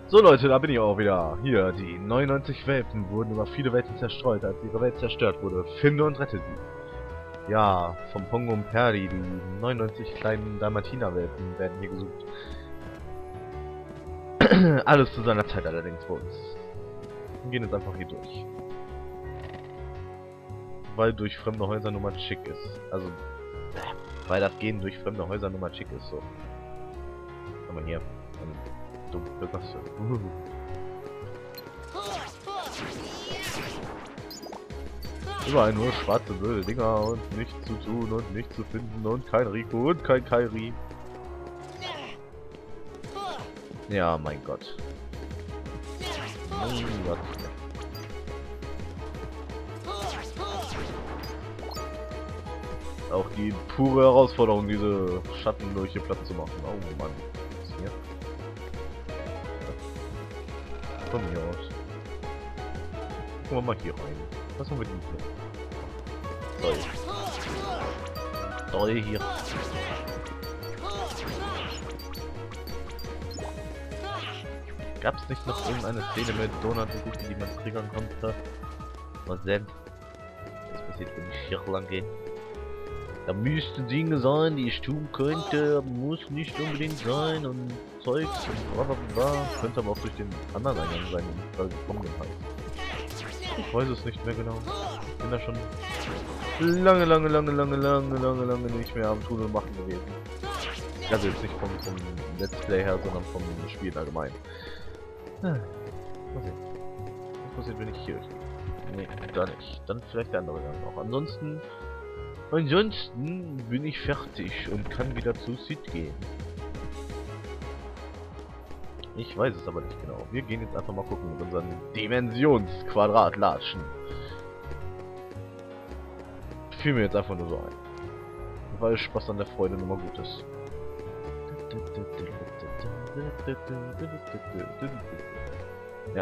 So Leute, da bin ich auch wieder. Hier, die 99 Welpen wurden über viele Welten zerstreut. Als ihre Welt zerstört wurde, finde und rette sie. Ja, vom Pongo und Perdi, die 99 kleinen Dalmatiner-Welpen werden hier gesucht. Alles zu seiner Zeit allerdings bei uns. Wir gehen jetzt einfach hier durch. Weil durch fremde Häuser nur mal schick ist. Also, weil das Gehen durch fremde Häuser nur mal schick ist, so. Kann man hier. Du was? Überall nur schwarze blöde Dinger und nichts zu tun und nichts zu finden und kein Rico und kein Kairi. Ja, mein Gott. Gott. Auch die pure Herausforderung, diese Schatten durch hier platt zu machen. Oh Mann. Was ist hier? Von mir aus. Gucken wir mal hier rein. Was haben wir denn hier? Toll. Toll hier. Gab's nicht noch irgendeine Szene mit Donut, die man triggern konnte? Was denn? Was passiert, wenn ich hier lang gehe? Da müssten Dinge sein, die ich tun könnte, muss nicht unbedingt sein und Zeugs und blablabla. Könnte aber auch durch den anderen Eingang sein, den ich gerade gekommen bin halt. Ich weiß es nicht mehr genau. Ich bin da schon lange nicht mehr am Tun und Machen gewesen. Also jetzt nicht vom Let's Play her, sondern vom Spiel allgemein. Mal sehen. Was passiert, wenn ich hier gehe? Nee, gar nicht. Dann vielleicht der andere Gang noch. Ansonsten bin ich fertig und kann wieder zu Sid gehen. Ich weiß es aber nicht genau. Wir gehen jetzt einfach mal gucken mit unseren Dimensionsquadratlatschen. Fiel mir jetzt einfach nur so ein. Weil Spaß an der Freude nun mal gut ist. Ja.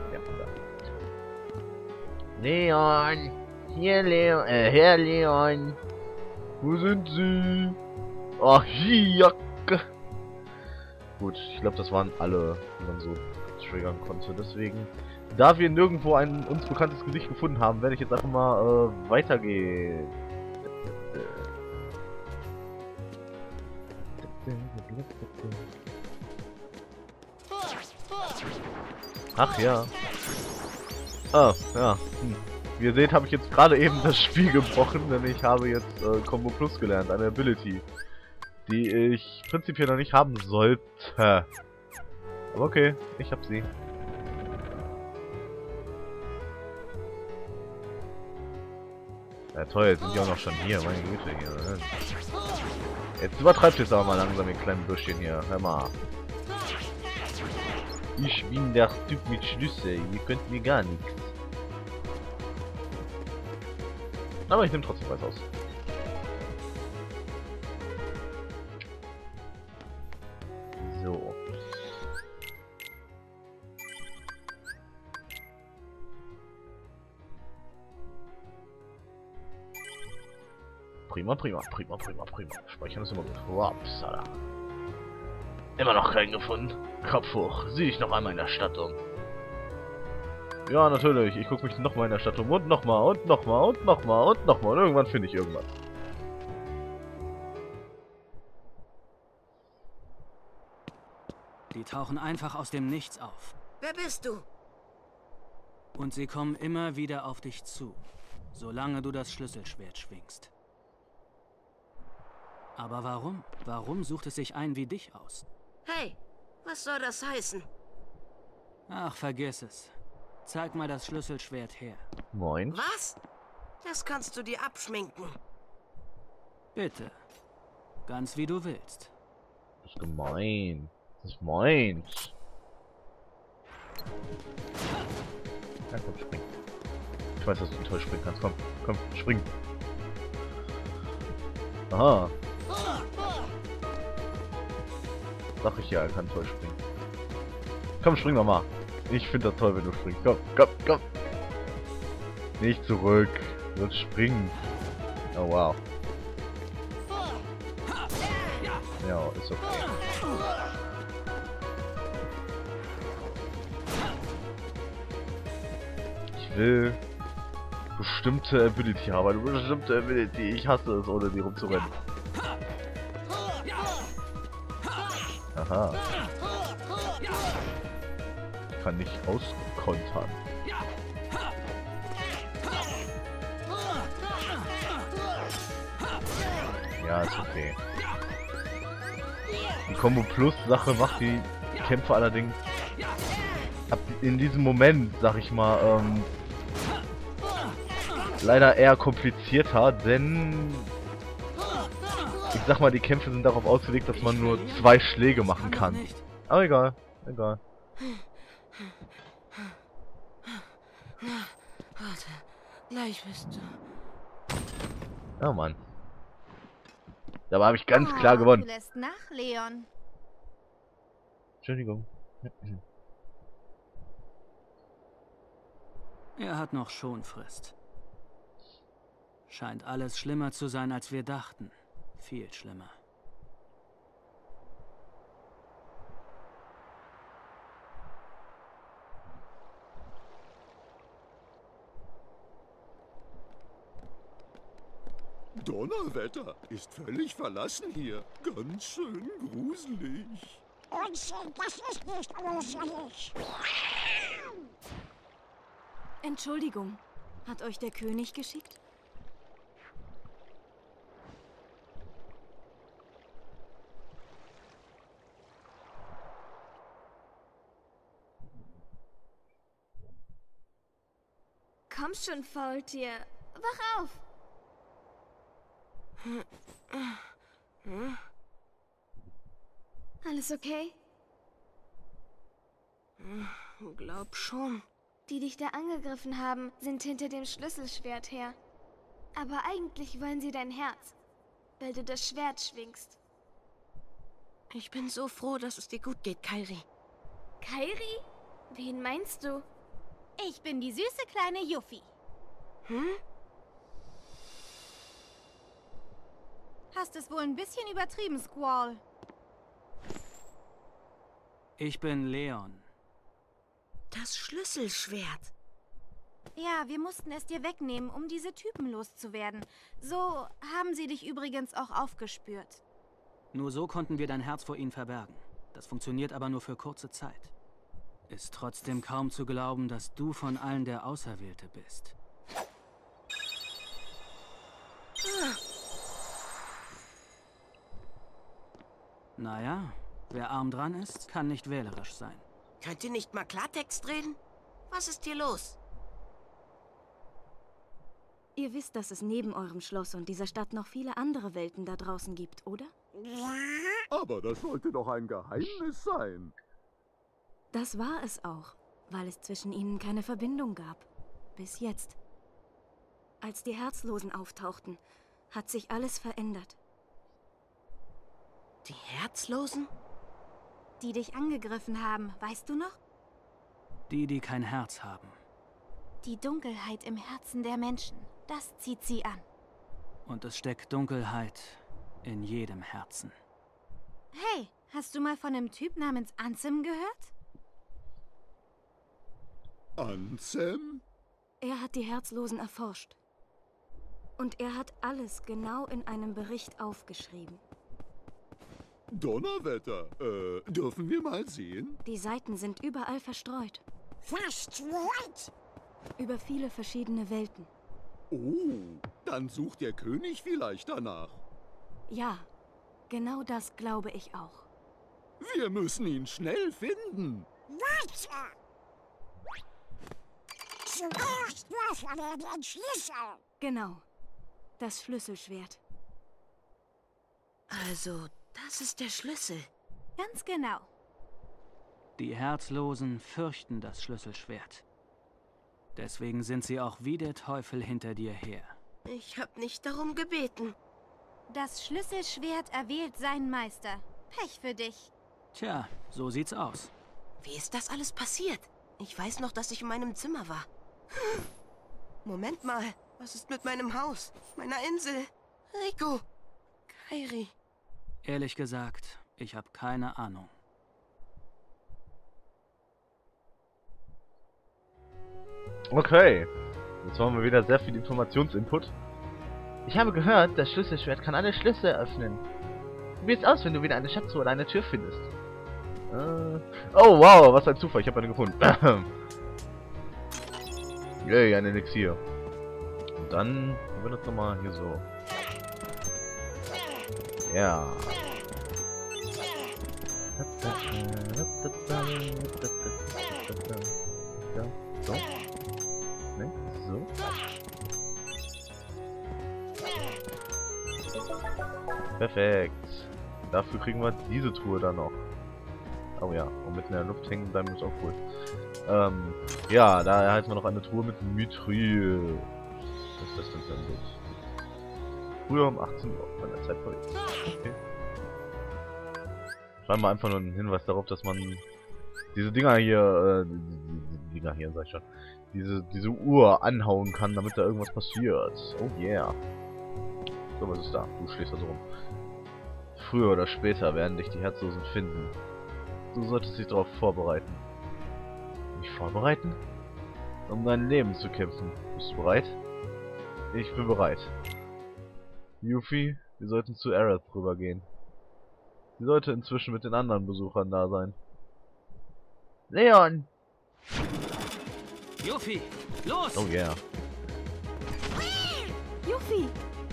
Leon! Hier, Leon, Herr Leon! Wo sind Sie? Ach, Jack! Gut, ich glaube, das waren alle, die man so triggern konnte. Deswegen, da wir nirgendwo ein uns bekanntes Gesicht gefunden haben, werde ich jetzt einfach mal weitergehen. Ach ja. Ah, ja. Wie ihr seht, habe ich jetzt gerade eben das Spiel gebrochen, denn ich habe jetzt Combo Plus gelernt, eine Ability, die ich prinzipiell noch nicht haben sollte. Aber okay, ich habe sie. Ja toll, jetzt sind die auch noch schon hier, meine Güte hier. Ne? Jetzt übertreibt es aber mal langsam, ihr kleinen Bürschchen hier. Hör mal. Ich bin der Typ mit Schlüssel, ihr könnt mir gar nichts. Aber ich nehme trotzdem was aus. So. Prima. Speichern ist immer gut. Upsala. Immer noch keinen gefunden. Kopf hoch. Sieh ich noch einmal in der Stadt um. Ja, natürlich. Ich gucke mich nochmal in der Stadt um. Und nochmal. Und irgendwann finde ich irgendwas. Die tauchen einfach aus dem Nichts auf. Wer bist du? Und sie kommen immer wieder auf dich zu, solange du das Schlüsselschwert schwingst. Aber warum? Warum sucht es sich einen wie dich aus? Hey, was soll das heißen? Ach, vergiss es. Zeig mal das Schlüsselschwert her. Moin. Was? Das kannst du dir abschminken. Bitte. Ganz wie du willst. Das ist gemein. Das ist meins. Ja, komm, spring. Ich weiß, dass du toll springen kannst. Komm, spring. Aha. Sag ich ja, er kann toll springen. Komm, spring doch mal. Ich finde das toll, wenn du springst. Komm. Nicht zurück. Du sollst springen. Oh, wow. Ja, ist okay. will bestimmte Ability haben. Eine bestimmte Ability. Ich hasse es, ohne die rumzurennen. Aha. Kann nicht auskontern. Ja, ist okay. Die Combo Plus Sache macht die Kämpfe allerdings in diesem Moment, sag ich mal, leider eher komplizierter, denn ich sag mal, die Kämpfe sind darauf ausgelegt, dass man nur 2 Schläge machen kann. Aber egal, egal. Warte, gleich bist du. Ja, Mann. Dabei habe ich ganz klar gewonnen. Du lässt nach, Leon. Entschuldigung. Er hat noch Schonfrist. Scheint alles schlimmer zu sein, als wir dachten. Viel schlimmer. Donnerwetter, ist völlig verlassen hier. Ganz schön gruselig. Unsinn, das ist nicht gruselig. Entschuldigung, hat euch der König geschickt? Komm schon, Faultier. Wach auf! Alles okay? Glaub schon. Die dich da angegriffen haben, sind hinter dem Schlüsselschwert her. Aber eigentlich wollen sie dein Herz, weil du das Schwert schwingst. Ich bin so froh, dass es dir gut geht, Kairi. Kairi? Wen meinst du? Ich bin die süße kleine Yuffie. Hm? Hast es wohl ein bisschen übertrieben, Squall. Ich bin Leon. Das Schlüsselschwert. Ja, wir mussten es dir wegnehmen, um diese Typen loszuwerden. So haben sie dich übrigens auch aufgespürt. Nur so konnten wir dein Herz vor ihnen verbergen. Das funktioniert aber nur für kurze Zeit. Ist trotzdem kaum zu glauben, dass du von allen der Auserwählte bist. Naja, wer arm dran ist, kann nicht wählerisch sein. Könnt ihr nicht mal Klartext reden? Was ist hier los? Ihr wisst, dass es neben eurem Schloss und dieser Stadt noch viele andere Welten da draußen gibt, oder? Aber das sollte doch ein Geheimnis sein. Das war es auch, weil es zwischen ihnen keine Verbindung gab. Bis jetzt. Als die Herzlosen auftauchten, hat sich alles verändert. Die Herzlosen? Die dich angegriffen haben, weißt du noch? Die kein Herz haben. Die Dunkelheit im Herzen der Menschen, das zieht sie an. Und es steckt Dunkelheit in jedem Herzen. Hey, hast du mal von einem Typ namens Ansem gehört? Ansem? Er hat die Herzlosen erforscht. Und er hat alles genau in einem Bericht aufgeschrieben. Donnerwetter, dürfen wir mal sehen? Die Seiten sind überall verstreut. Verstreut? Über viele verschiedene Welten. Oh, dann sucht der König vielleicht danach. Ja, genau das glaube ich auch. Wir müssen ihn schnell finden. Weiter! Zuerst brauchen wir den Schlüssel. Genau. Das Schlüsselschwert. Also, das ist der Schlüssel. Ganz genau. Die Herzlosen fürchten das Schlüsselschwert. Deswegen sind sie auch wie der Teufel hinter dir her. Ich hab nicht darum gebeten. Das Schlüsselschwert erwählt seinen Meister. Pech für dich. Tja, so sieht's aus. Wie ist das alles passiert? Ich weiß noch, dass ich in meinem Zimmer war. Moment mal, was ist mit meinem Haus, meiner Insel? Rico, Kairi. Ehrlich gesagt, ich habe keine Ahnung. Okay. Jetzt haben wir wieder sehr viel Informationsinput. Ich habe gehört, das Schlüsselschwert kann alle Schlüssel öffnen. Probier's aus, wenn du wieder eine Schatztruhe oder eine Tür findest. Oh wow, was ein Zufall, ich habe eine gefunden. Yay, ein Elixier. Und dann haben wir das nochmal hier so. Ja. Ja, so. Ne, so. Perfekt. Dafür kriegen wir diese Truhe dann noch. Oh ja, und mit in der Luft hängen bleiben ist auch cool. Ja, da erhalten wir noch eine Truhe mit Mithril. Was ist das denn für ein Bild? Früher um 18 Uhr, bei der Zeit verlegt. Okay. Schreiben wir einfach nur einen Hinweis darauf, dass man diese Dinger hier, sag ich schon, diese Uhr anhauen kann, damit da irgendwas passiert. Oh yeah. So, was ist da? Du stehst da so rum. Früher oder später werden dich die Herzlosen finden. Du solltest dich darauf vorbereiten. Mich vorbereiten? Um dein Leben zu kämpfen. Bist du bereit? Ich bin bereit. Yuffie, wir sollten zu Aerith rübergehen. Sie sollte inzwischen mit den anderen Besuchern da sein. Leon! Yuffie, los! Oh yeah. Yuffie!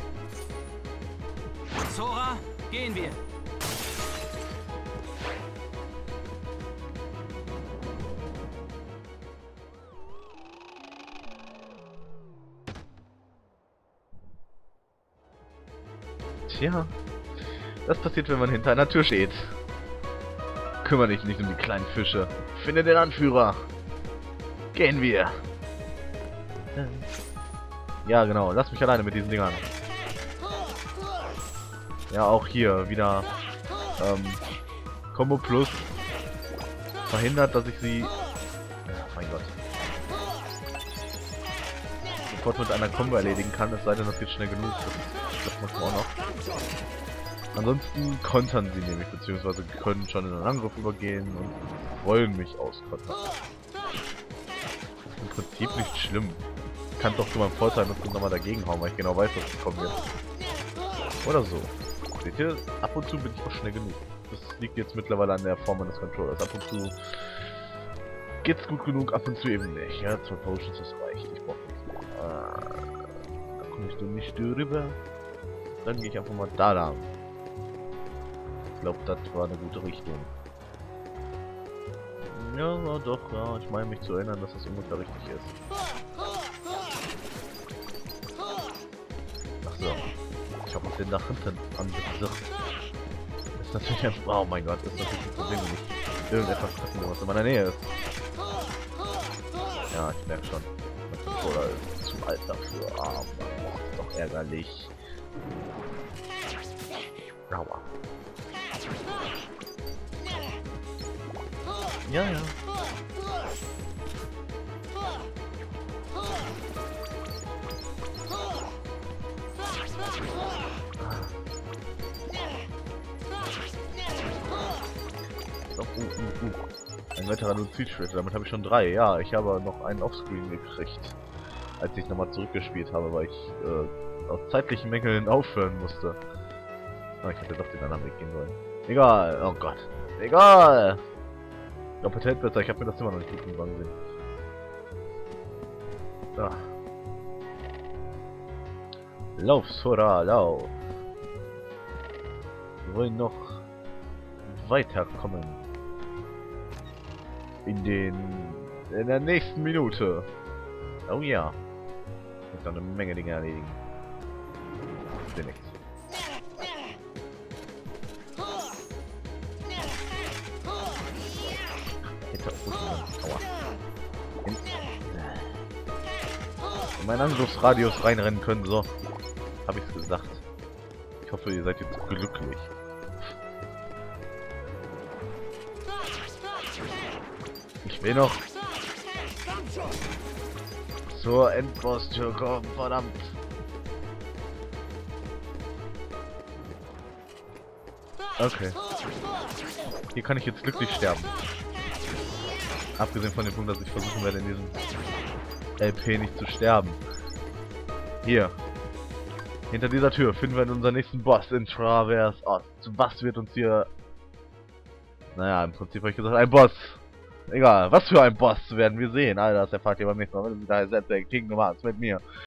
Sora, gehen wir! Tja, das passiert, wenn man hinter einer Tür steht. Kümmere dich nicht um die kleinen Fische. Finde den Anführer. Gehen wir. Ja, genau. Lass mich alleine mit diesen Dingern. Ja, auch hier wieder Combo Plus verhindert, dass ich sie... Oh mein Gott. Sofort mit einer Combo erledigen kann, es sei denn, das geht schnell genug. Das muss man auch noch. Ansonsten kontern sie nämlich, beziehungsweise können schon in einen Angriff übergehen und wollen mich auskontern. Im Prinzip nicht schlimm. Kann doch zu meinem Vorteil nutzen, nochmal dagegen hauen, weil ich genau weiß, was kommen wird. Oder so. Seht ihr, ab und zu bin ich auch schnell genug. Das liegt jetzt mittlerweile an der Form meines Controllers. Ab und zu geht's gut genug, ab und zu eben nicht. Ja, 2 Potions, das reicht. Ich brauche nichts mehr. Da kommst du nicht rüber. Dann gehe ich einfach mal da lang. Ich glaube, das war eine gute Richtung. Ja, doch, ja. Ich meine mich zu erinnern, dass das ungefähr richtig ist. Ach so. Ich habe den nach hinten angesagt. Das ist natürlich ein... Oh mein Gott, das ist natürlich ein Problem, wenn ich irgendetwas treffen muss, was in meiner Nähe ist. Ja, ich merke schon. Mein Controller ist zu alt dafür. Ah, Mann, das ist doch ärgerlich. Aua. Ja, ja. Ein weiterer Notizschritt, damit habe ich schon 3. Ja, ich habe noch einen Offscreen gekriegt, als ich nochmal zurückgespielt habe, weil ich aus zeitlichen Mängeln aufhören musste. Ah, ich hätte doch den anderen Weg gehen sollen. Egal, oh Gott. Egal! Doppelt besser, ich habe mir das immer noch nicht gut gegangen gesehen. Ah. Lauf, Sora, lauf! Wir wollen noch weiterkommen. In der nächsten Minute. Oh ja. Ich muss noch eine Menge Dinge erledigen. Ich sehe nichts. Aua. In meinen Angriffsradius reinrennen können, so. Habe ich's gesagt. Ich hoffe, ihr seid jetzt glücklich. Ich will noch zur Endboss-Tür kommen, verdammt. Okay. Hier kann ich jetzt glücklich sterben. Abgesehen von dem Punkt, dass ich versuchen werde, in diesen LP nicht zu sterben. Hier. Hinter dieser Tür finden wir unseren nächsten Boss in Traverse Ost. Was wird uns hier... Naja, im Prinzip habe ich gesagt, ein Boss. Egal, was für ein Boss werden wir sehen. All das erfahrt ihr beim nächsten Mal. Wenn ihr da seid, der King Nummer 1 mit mir.